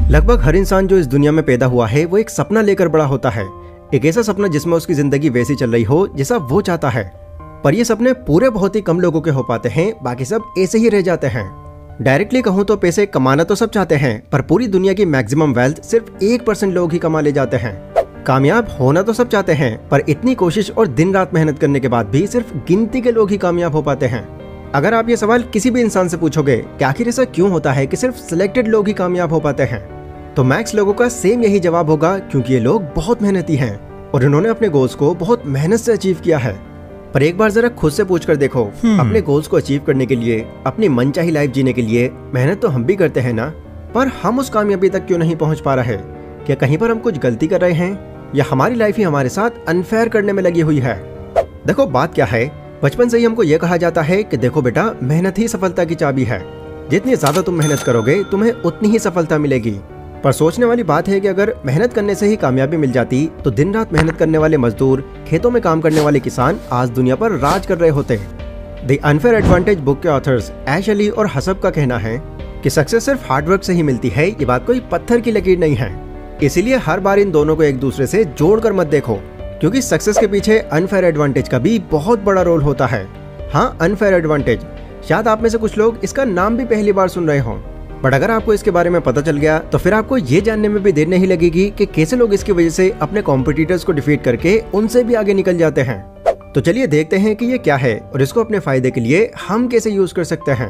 लगभग हर इंसान जो इस दुनिया में पैदा हुआ है वो एक सपना लेकर बड़ा होता है। एक ऐसा सपना जिसमें उसकी जिंदगी वैसी चल रही हो जैसा वो चाहता है। पर ये सपने पूरे बहुत ही कम लोगों के हो पाते हैं, बाकी सब ऐसे ही रह जाते हैं। डायरेक्टली कहूँ तो पैसे कमाना तो सब चाहते हैं, पर पूरी दुनिया की मैक्सिमम वेल्थ सिर्फ 1% लोग ही कमा ले जाते हैं। कामयाब होना तो सब चाहते हैं, पर इतनी कोशिश और दिन रात मेहनत करने के बाद भी सिर्फ गिनती के लोग ही कामयाब हो पाते हैं। अगर आप ये सवाल किसी भी इंसान से पूछोगे कि आखिर ऐसा क्यों होता है कि सिर्फ सिलेक्टेड लोग ही कामयाब हो पाते हैं, तो मैक्स लोगों का सेम यही जवाब होगा, क्योंकि ये लोग बहुत मेहनती हैं और इन्होंने अपने गोल्स को बहुत मेहनत से अचीव किया है। पर एक बार जरा खुद से पूछ कर देखो, अपने गोल्स को अचीव करने के लिए, अपनी मनचाही लाइफ जीने के लिए मेहनत तो हम भी करते हैं ना, पर हम उस कामयाबी तक क्यों नहीं पहुंच पा रहे? क्या कहीं पर हम कुछ गलती कर रहे हैं, या हमारी लाइफ ही हमारे साथ अनफेयर करने में लगी हुई है? देखो बात क्या है, बचपन से ही हमको ये कहा जाता है कि देखो बेटा, मेहनत ही सफलता की चाबी है। जितनी ज्यादा तुम मेहनत करोगे तुम्हें उतनी ही सफलता मिलेगी। पर सोचने वाली बात है कि अगर मेहनत करने से ही कामयाबी मिल जाती तो दिन रात मेहनत करने वाले मजदूर, खेतों में काम करने वाले किसान आज दुनिया पर राज कर रहे होते। द अनफेयर एडवांटेज बुक के ऑथर्स ऐश अली और हसब का कहना है कि सक्सेस सिर्फ हार्डवर्क से ही मिलती है। ये बात कोई पत्थर की लकीर नहीं है। इसीलिए हर बार इन दोनों को एक दूसरे से जोड़कर मत देखो, क्योंकि सक्सेस के पीछे अनफेयर एडवांटेज का भी बहुत बड़ा रोल होता है। हाँ, अनफेयर एडवांटेज, शायद आप में से कुछ लोग इसका नाम भी पहली बार सुन रहे हों, बट अगर आपको इसके बारे में पता चल गया तो फिर आपको ये जानने में भी देर नहीं लगेगी कि कैसे लोग इसकी वजह से अपने कॉम्पिटिटर्स को डिफीट करके उनसे भी आगे निकल जाते हैं। तो चलिए देखते हैं कि ये क्या है और इसको अपने फायदे के लिए हम कैसे यूज कर सकते हैं।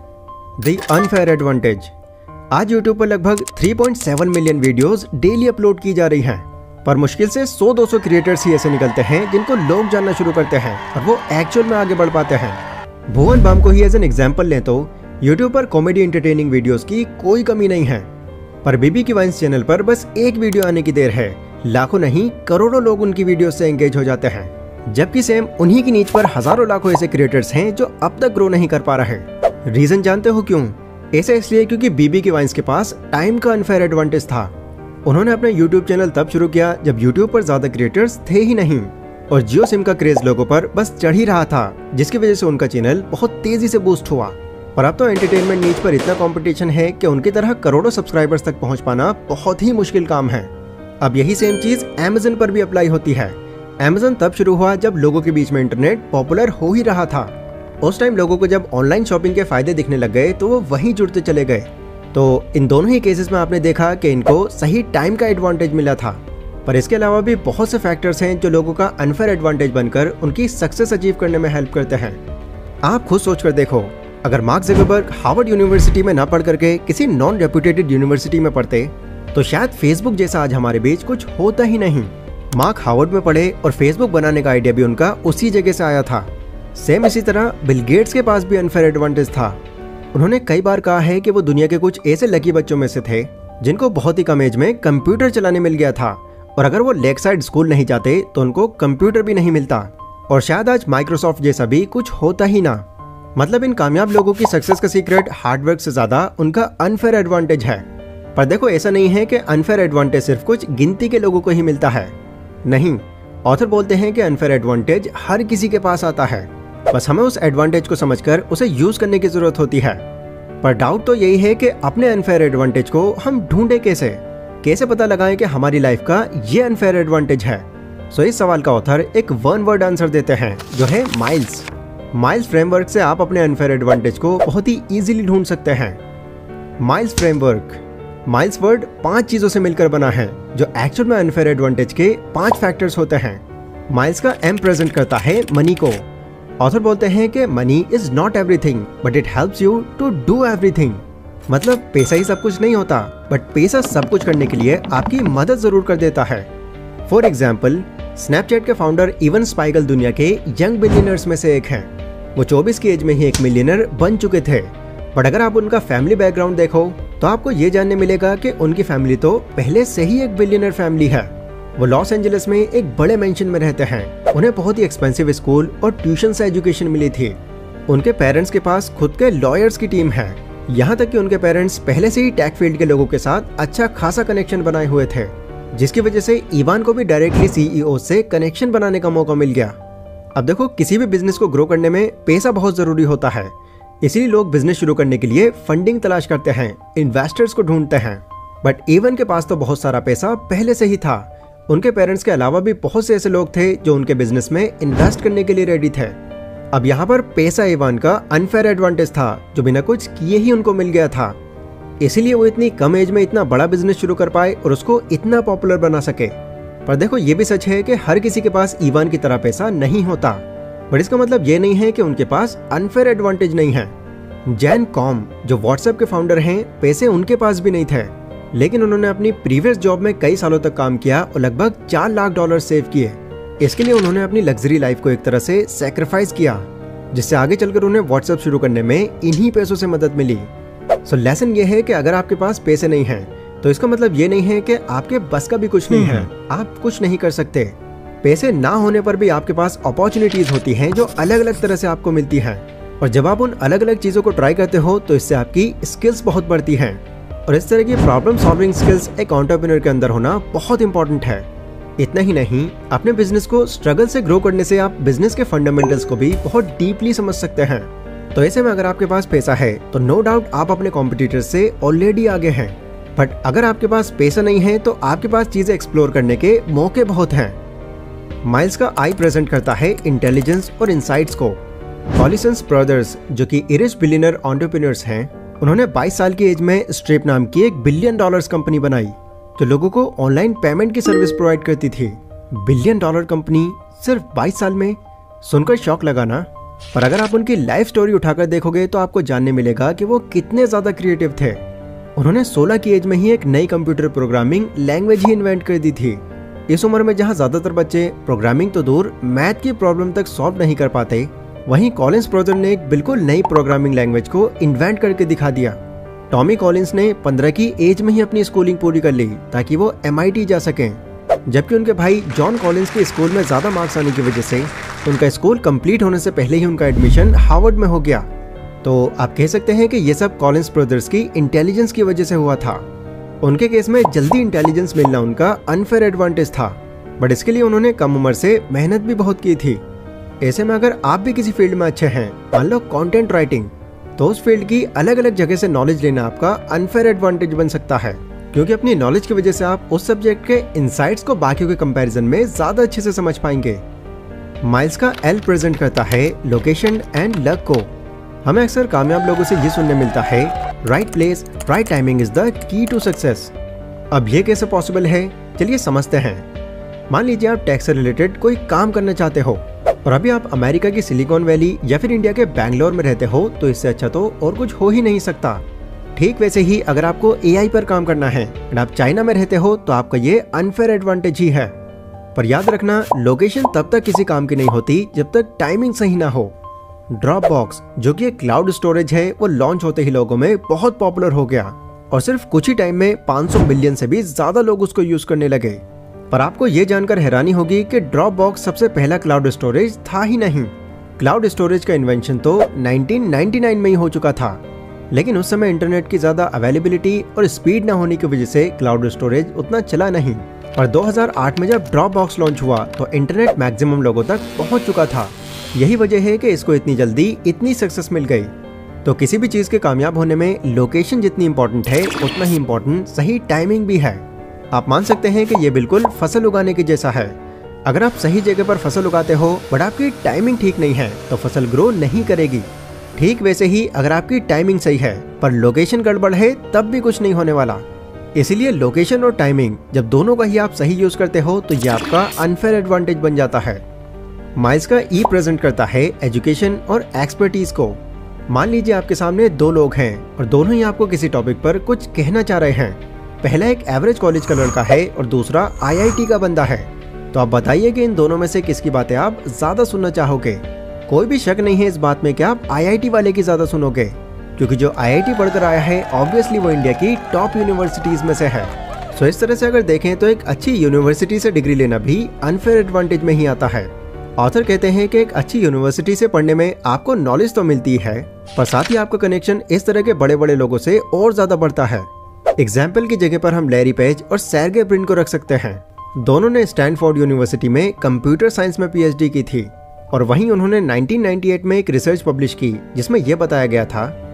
The unfair advantage. आज यूट्यूब पर लगभग 3.7 मिलियन वीडियोस डेली अपलोड की जा रही हैं, पर मुश्किल से 100-200 क्रिएटर्स ही ऐसे निकलते हैं जिनको लोग जानना शुरू करते हैं और वो एक्चुअल में आगे बढ़ पाते हैं। भुवन बाम को ही एज एन एग्जाम्पल लें तो यूट्यूब पर कॉमेडी एंटरटेनिंग वीडियोस की कोई कमी नहीं है, पर बीबी की वाइन्स चैनल पर बस एक वीडियो आने की देर है, लाखों नहीं करोड़ों लोग उनकी वीडियो से एंगेज हो जाते हैं। जबकि सेम उन्हीं की नीच पर हजारों लाखों ऐसे क्रिएटर्स हैं जो अब तक ग्रो नहीं कर पा रहे। रीजन जानते हो क्यों? ऐसा इसलिए क्योंकि बीबी की वाइन्स के पास टाइम का अनफेयर एडवांटेज था। उन्होंने अपना यूट्यूब चैनल तब शुरू किया जब यूट्यूब पर ज्यादा क्रिएटर्स थे ही नहीं और जियो सिम का क्रेज लोगों पर बस चढ़ ही रहा था, जिसकी वजह से उनका चैनल बहुत तेजी से बूस्ट हुआ। और अब तो एंटरटेनमेंट नीच पर इतना कंपटीशन है कि उनकी तरह करोड़ों सब्सक्राइबर्स तक पहुंच पाना बहुत ही मुश्किल काम है। अब यही सेम चीज Amazon पर भी अप्लाई होती है। Amazon तब शुरू हुआ जब लोगों के बीच में इंटरनेट पॉपुलर हो ही रहा था। उस टाइम लोगों को जब ऑनलाइन शॉपिंग के फायदे दिखने लग गए तो वो वहीं जुड़ते चले गए। तो इन दोनों ही केसेस में आपने देखा कि इनको सही टाइम का एडवांटेज मिला था। पर इसके अलावा भी बहुत से फैक्टर्स हैं जो लोगों का अनफेयर एडवांटेज बनकर उनकी सक्सेस अचीव करने में हेल्प करते हैं। आप खुद सोच कर देखो, अगर मार्क ज़करबर्ग हार्वर्ड यूनिवर्सिटी में ना पढ़ करके किसी नॉन रेप्यूटेटेड यूनिवर्सिटी में पढ़ते तो शायद फेसबुक जैसा आज हमारे बीच कुछ होता ही नहीं। मार्क हार्वर्ड में पढ़े और फेसबुक बनाने का आइडिया भी उनका उसी जगह से आया था। सेम इसी तरह बिल गेट्स के पास भी अनफेयर एडवांटेज था। उन्होंने कई बार कहा है कि वो दुनिया के कुछ ऐसे लकी बच्चों में से थे जिनको बहुत ही कम एज में कंप्यूटर चलाने मिल गया था, और अगर वो लेक साइड स्कूल नहीं जाते तो उनको कंप्यूटर भी नहीं मिलता, और शायद आज माइक्रोसॉफ्ट जैसा भी कुछ होता ही ना। मतलब इन कामयाब लोगों की सक्सेस का सीक्रेट हार्डवर्क से ज्यादा उनका अनफेयर एडवांटेज है। पर देखो, ऐसा नहीं है कि अनफेयर एडवांटेज सिर्फ कुछ गिनती के लोगों को ही मिलता है। नहीं, ऑथर बोलते हैं कि अनफेयर एडवांटेज हर किसी के पास आता है, बस हमें उस एडवांटेज को समझकर उसे यूज करने की जरूरत होती है। पर डाउट तो यही है कि अपने अनफेयर एडवांटेज को हम ढूंढे कैसे पता लगाएं कि हमारी लाइफ का ये अनफेयर एडवांटेज है। सो इस सवाल का ऑथर एक वन वर्ड आंसर देते हैं, जो है माइल्स। माइल्स फ्रेमवर्क से आप अपने अनफेयर एडवांटेज को बहुत ही इजीली ढूंढ सकते हैं। माइल्स फ्रेमवर्क, माइल्स वर्ड 5 चीजों से मिलकर बना है जो एक्चुअल में अनफेयर एडवांटेज के 5 फैक्टर्स होते हैं। माइल्स का एम प्रेजेंट करता है मनी को। ऑथर बोलते हैं कि money is not everything but it helps you to do everything. मतलब पैसा ही सब कुछ नहीं होता, बट पैसा सब कुछ करने के लिए आपकी मदद जरूर कर देता है। फॉर एग्जाम्पल, स्नैपचैट के फाउंडर इवन स्पाइगल दुनिया के यंग बिलियनर्स में से एक हैं। वो 24 की एज में ही एक मिलियनर बन चुके थे, बट अगर आप उनका फैमिली बैकग्राउंड देखो तो आपको ये जानने मिलेगा कि उनकी फैमिली तो पहले से ही एक बिलियनर फैमिली है। वो लॉस एंजलिस में एक बड़े मेंशन में रहते हैं। उन्हें बहुत ही एक्सपेंसिव स्कूल और ट्यूशन से एजुकेशन मिली थी। उनके पेरेंट्स के पास खुद के लॉयर्स की टीम है, यहाँ तक कि उनके पेरेंट्स पहले से ही टेक फील्ड के लोगों के साथ अच्छा खासा कनेक्शन बनाए हुए थे, जिसकी वजह से इवान को भी डायरेक्टली सीईओ से कनेक्शन बनाने का मौका मिल गया। अब देखो, किसी भी बिजनेस को ग्रो करने में पैसा बहुत जरूरी होता है, इसीलिए लोग बिजनेस शुरू करने के लिए फंडिंग तलाश करते हैं, इन्वेस्टर्स को ढूंढते हैं। बट इवन के पास तो बहुत सारा पैसा पहले से ही था। उनके पेरेंट्स के अलावा भी बहुत से ऐसे लोग थे जो उनके बिजनेस में इन्वेस्ट करने के लिए रेडी थे। अब यहाँ पर पैसा इवान का अनफेयर एडवांटेज था जो बिना कुछ किए ही उनको मिल गया था। इसीलिए वो इतनी कम एज में इतना बड़ा बिजनेस शुरू कर पाए और उसको इतना पॉपुलर बना सके। पर देखो ये भी सच है कि हर किसी के पास इवान की तरह पैसा नहीं होता, बट इसका मतलब ये नहीं है कि उनके पास अनफेयर एडवांटेज नहीं है। जैन कॉम जो व्हाट्सएप के फाउंडर हैं, पैसे उनके पास भी नहीं थे, लेकिन उन्होंने अपनी प्रीवियस जॉब में कई सालों तक काम किया और लगभग $4 लाख सेव किए। इसके लिए उन्होंने अपनी लग्जरी लाइफ को एक तरह से सैक्रिफाइस किया, जिससे आगे चलकर उन्हें व्हाट्सएप शुरू करने में इन्हीं पैसों से मदद मिली। सो लेसन ये है कि अगर आपके पास पैसे नहीं हैं तो इसका मतलब ये नहीं है कि आपके बस का भी कुछ नहीं है, आप कुछ नहीं कर सकते। पैसे ना होने पर भी आपके पास अपॉर्चुनिटीज होती हैं जो अलग अलग तरह से आपको मिलती हैं, और जब आप उन अलग अलग चीजों को ट्राई करते हो तो इससे आपकी स्किल्स बहुत बढ़ती हैं। और इस तरह की प्रॉब्लम सॉल्विंग स्किल्स एक एंटरप्रेन्योर के अंदर होना बहुत इंपॉर्टेंट है। इतना ही नहीं, अपने बिजनेस को स्ट्रगल से ग्रो करने से आप बिजनेस के फंडामेंटल्स को भी बहुत डीपली समझ सकते हैं। तो ऐसे में अगर आपके पास पैसा है तो नो डाउट आप अपने कॉम्पिटिटर्स से ऑलरेडी आगे हैं, बट अगर आपके पास पैसा नहीं है तो आपके पास चीजें एक्सप्लोर करने के मौके बहुत हैं। माइल्स का आई प्रेजेंट करता है इंटेलिजेंस और इंसाइट्स को। कॉलिसंस ब्रदर्स जो कि इरिश बिलियनर एंटरप्रेन्योर्स हैं, उन्होंने 22 साल की एज में स्ट्रिप नाम की $1 बिलियन कंपनी बनाई जो लोगों को ऑनलाइन पेमेंट की सर्विस प्रोवाइड करती थी। $1 बिलियन कंपनी सिर्फ 22 साल में, सुनकर शौक लगा ना? पर अगर आप उनकी लाइफ स्टोरी उठाकर देखोगे तो आपको जानने मिलेगा कि वो कितने ज्यादा क्रिएटिव थे। उन्होंने 16 की एज में ही एक नई कंप्यूटर प्रोग्रामिंग लैंग्वेज ही इन्वेंट कर दी थी। इस उम्र में जहां ज्यादातर बच्चे प्रोग्रामिंग तो दूर मैथ की प्रॉब्लम तक सॉल्व नहीं कर पाते, वहीं कॉलिंस ब्रदर ने एक बिल्कुल नई प्रोग्रामिंग लैंग्वेज को इन्वेंट करके दिखा दिया। टॉमी कॉलिंस ने 15 की एज में ही अपनी स्कूलिंग पूरी कर ली ताकि वो MIT जा सकें, जबकि उनके भाई जॉन कॉलिंस के स्कूल में ज्यादा मार्क्स आने की वजह से उनका स्कूल कंप्लीट होने से पहले ही उनका एडमिशन हार्वर्ड में हो गया। तो आप कह सकते हैं कि ये सब कॉलिंस ब्रदर्स की इंटेलिजेंस की वजह से हुआ था। उनके केस में जल्दी इंटेलिजेंस मिलना उनका अनफेयर एडवांटेज था, बट इसके लिए उन्होंने कम उम्र से मेहनत भी बहुत की थी। ऐसे में अगर आप भी किसी फील्ड में अच्छे हैं, मान लो कंटेंट राइटिंग, तो उस फील्ड की अलग अलग जगह से नॉलेज लेना आपका अनफेयर एडवांटेज बन सकता है, क्योंकि अपनी नॉलेज की वजह से आप उस सब्जेक्ट के इनसाइट्स को बाकियों के कंपैरिजन में ज्यादा अच्छे से समझ पाएंगे। माइल्स का एल प्रेजेंट करता है लोकेशन एंड लक को। हमें अक्सर कामयाब लोगों से ये सुनने मिलता है, right place right timing is the key to success. अब ये कैसे पॉसिबल है, चलिए समझते हैं। मान लीजिए आप टेक से रिलेटेड कोई काम करना चाहते हो और अभी आप अमेरिका की सिलिकॉन वैली या फिर इंडिया के बैंगलोर में रहते हो, तो इससे अच्छा तो और कुछ हो ही नहीं सकता। ठीक वैसे ही अगर आपको AI पर काम करना है और आप चाइना में रहते हो तो आपका ये अनफेयर एडवांटेज ही है। पर याद रखना, लोकेशन तब तक किसी काम की नहीं होती जब तक टाइमिंग सही ना हो। ड्रॉपबॉक्स जो कि एक क्लाउड स्टोरेज है, वो लॉन्च होते ही लोगों में बहुत पॉपुलर हो गया और सिर्फ कुछ ही टाइम में 500 मिलियन से भी ज्यादा लोग उसको यूज करने लगे। पर आपको ये जानकर हैरानी होगी कि ड्रॉपबॉक्स सबसे पहला क्लाउड स्टोरेज था ही नहीं। क्लाउड स्टोरेज का इन्वेंशन तो 1999 में ही हो चुका था, लेकिन उस समय इंटरनेट की ज्यादा अवेलेबिलिटी और स्पीड न होने की वजह से क्लाउड स्टोरेज उतना चला नहीं। और 2008 में जब ड्रॉपबॉक्स लॉन्च हुआ तो इंटरनेट मैक्सिमम लोगों तक पहुंच चुका था। यही वजह है कि इसको इतनी जल्दी इतनी सक्सेस मिल गई। तो किसी भी चीज के कामयाब होने में लोकेशन जितनी इंपॉर्टेंट है, उतना ही इंपॉर्टेंट सही टाइमिंग भी है। आप मान सकते हैं कि ये बिल्कुल फसल उगाने के जैसा है। अगर आप सही जगह पर फसल उगाते हो बट आपकी टाइमिंग ठीक नहीं है तो फसल ग्रो नहीं करेगी। ठीक वैसे ही अगर आपकी टाइमिंग सही है पर लोकेशन गड़बड़ है, तब भी कुछ नहीं होने वाला। इसीलिए लोकेशन और टाइमिंग जब दोनों का ही आप सही यूज करते हो तो ये आपका अनफेयर एडवांटेज बन जाता है। माइल्स का ई प्रेजेंट करता है एजुकेशन और एक्सपर्टीज को। मान लीजिए आपके सामने दो लोग हैं और दोनों ही आपको किसी टॉपिक पर कुछ कहना चाह रहे हैं। पहला एक एवरेज कॉलेज का लड़का है और दूसरा IIT का बंदा है। तो आप बताइए कि इन दोनों में से किसकी बातें आप ज्यादा सुनना चाहोगे। कोई भी शक नहीं है इस बात में कि आप IIT वाले की ज्यादा सुनोगे, क्योंकि जो IIT पढ़कर आया है ऑब्वियसली वो इंडिया की टॉप यूनिवर्सिटीज में से है। सो इस तरह से अगर देखें तो एक अच्छी यूनिवर्सिटी से डिग्री लेना भी अनफेयर एडवांटेज में ही आता है। ऑथर कहते हैं कि एक अच्छी यूनिवर्सिटी से पढ़ने में आपको नॉलेज तो मिलती है, पर साथ ही आपका कनेक्शन इस तरह के बड़े बड़े लोगों से और ज्यादा बढ़ता है। एग्जाम्पल की जगह पर हम लैरी पेज और सर्गे ब्रिन को रख सकते हैं। दोनों ने स्टैनफोर्ड यूनिवर्सिटी में कंप्यूटर साइंस में PhD की थी और वहीं उन्होंने 1998 में एक रिसर्च पब्लिश की जिसमें यह बताया गया था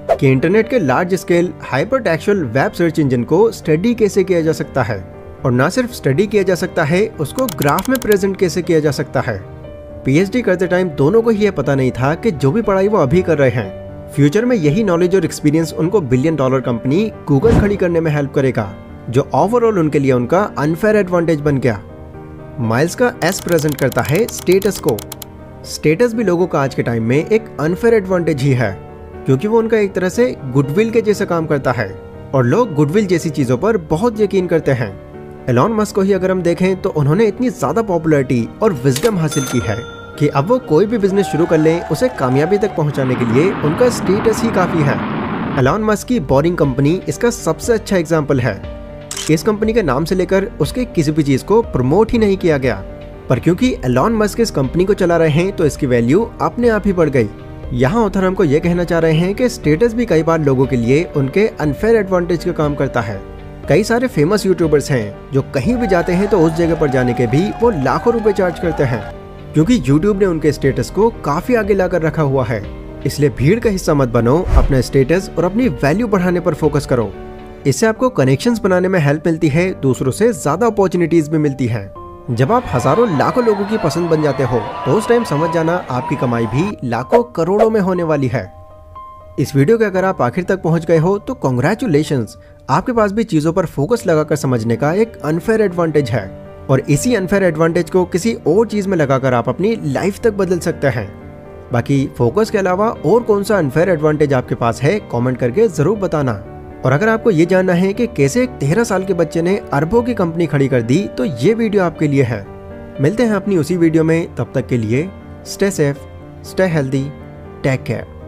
कि इंटरनेट के large scale hyper textual web search engine को स्टडी कैसे किया जा सकता है, और ना सिर्फ स्टडी किया जा सकता है, उसको ग्राफ में प्रेजेंट कैसे किया जा सकता है। पीएचडी करते टाइम दोनों को ही यह पता नहीं था कि जो भी पढ़ाई वो अभी कर रहे हैं, फ्यूचर में यही नॉलेज और एक्सपीरियंस उनको बिलियन डॉलर कंपनी गूगल खड़ी करने में हेल्प करेगा, जो ओवरऑल उनके लिए उनका अनफेयर एडवांटेज बन गया। माइल्स का एस प्रेजेंट करता है स्टेटस को। स्टेटस भी लोगों का आज के टाइम में एक अनफेयर एडवांटेज ही है, क्योंकि वो उनका एक तरह से गुडविल के जैसा काम करता है, और लोग गुडविल जैसी चीजों पर बहुत यकीन करते हैं। एलॉन मस्क को ही अगर हम देखें तो उन्होंने इतनी ज्यादा पॉपुलैरिटी और विजडम हासिल की है कि अब वो कोई भी बिजनेस शुरू कर लें, उसे कामयाबी तक पहुंचाने के लिए उनका स्टेटस ही काफी है। एलॉन मस्क की बोरिंग कंपनी इसका सबसे अच्छा एग्जाम्पल है। इस कंपनी के नाम से लेकर उसके किसी भी चीज को प्रमोट ही नहीं किया गया, पर क्योंकि एलॉन मस्क इस कंपनी को चला रहे हैं तो इसकी वैल्यू अपने आप ही बढ़ गई। यहाँ ऑथर हमको ये कहना चाह रहे हैं कि स्टेटस भी कई बार लोगों के लिए उनके अनफेयर एडवांटेज का काम करता है। कई सारे फेमस यूट्यूबर्स हैं जो कहीं भी जाते हैं तो उस जगह पर जाने के भी वो लाखों रुपए चार्ज करते हैं, क्योंकि यूट्यूब ने उनके स्टेटस को काफी आगे लाकर रखा हुआ है। इसलिए भीड़ का हिस्सा मत बनो, अपना स्टेटस और अपनी वैल्यू बढ़ाने पर फोकस करो। इससे आपको कनेक्शंस बनाने में हेल्प मिलती है, दूसरों से ज्यादा अपॉर्चुनिटीज भी मिलती हैं। जब आप हजारों लाखों लोगों की पसंद बन जाते हो तो उस टाइम समझ जाना आपकी कमाई भी लाखों करोड़ों में होने वाली है। इस वीडियो के अगर आप आखिर तक पहुंच गए हो तो कॉन्ग्रेचुलेशंस, आपके पास भी चीजों पर फोकस लगाकर समझने का एक अनफेयर एडवांटेज है, और इसी अनफेयर एडवांटेज को किसी और चीज में लगाकर आप अपनी लाइफ तक बदल सकते हैं। बाकी फोकस के अलावा और कौन सा अनफेयर एडवांटेज आपके पास है, कमेंट करके जरूर बताना। और अगर आपको ये जानना है कि कैसे एक 13 साल के बच्चे ने अरबों की कंपनी खड़ी कर दी, तो ये वीडियो आपके लिए है। मिलते हैं अपनी उसी वीडियो में, तब तक के लिए stay safe, stay healthy, take care.